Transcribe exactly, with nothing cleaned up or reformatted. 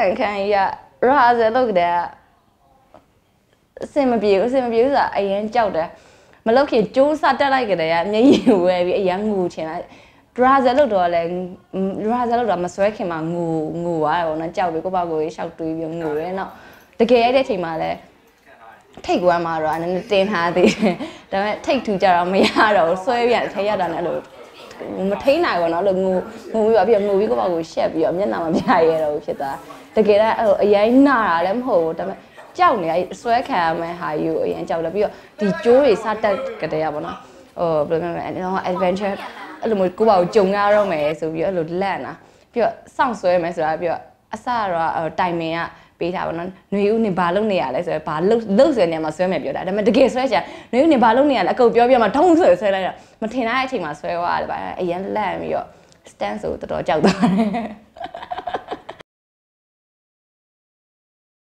ကန်ခံရရာဇယ်လုပ်တယ်အစင်မပြေဘူးအစင်မပြေဘူးဆိုတာအရင်ကြောက်တယ်မလုပ်ခင်ကျိုးစားတက်လိုက်ကြတယ်ကမျက်ရည်ဝဲပြီးအရင်ငူချင်လိုက်ရာဇယ်လုပ်တော့လဲရာဇယ်လုပ်တော့မဆွဲခင်မှာငူငူသွားတယ်ပေါ့နော်ကြောက်ပြီးကိုယ့်ဘာကိုရှောက်တွေးပြီးငူရဲနောက်တကယ်ရတဲ့အချိန်မှာလဲထိတ်ကွမ်းမှာတော့နည်းနည်းတင်းထားသေးတယ်ဒါပေမဲ့ထိတ်ထူကြတော့မရတော့ဆွဲပြန်ထဲရတာနဲ့လို့မထိန်နိုင်ဘူးเนาะလို့ငိုငိုပြီးတော့ပြီးငိုပြီးကိုယ့်ဘာကိုရှက်ပြီးတော့မျက်နှာမပြရတော့ဘူးဖြစ်သွားတကယ်တော့အဲ့အရင်နာတာလည်းမဟုတ်ဘူးဒါပေမဲ့ကြောက်နေအဲ့ဆွဲခံရမယ့်ဟာယူအရင်ကြောက်တယ်ပြီးတော့ဒီကျိုးတွေစတက်ကြတဲ့ရပါတော့ဟိုဘယ်လိုလဲတော့ adventure အဲ့လိုမျိုးကိုယ့်ဘာကိုကြုံရတော့မယ်ဆိုပြီးအဲ့လိုလန့်တာပြီးတော့စောင့်ဆွဲမယ်ဆိုတာပြီးတော့အစတော့တိုင်မင်ကပေးထားပါတော့ຫນွေဦးနေဘာလုပ်နေရလဲဆိုတော့ဘာလုပ်လုပ်ဆွဲနေမှာဆွဲမယ်ပြောတာဒါပေမဲ့တကယ်ဆွဲချင်ຫນွေဦးနေဘာလုပ်နေရလဲအကုန်ပြောပြမှာထုံးဆွဲဆွဲလိုက်တာမထင်တဲ့အချိန်မှာဆွဲသွားတယ်ဗျာအရင်လန့်ပြီးတော့ stand ဆိုတော်တော်ကြောက်သွားတယ်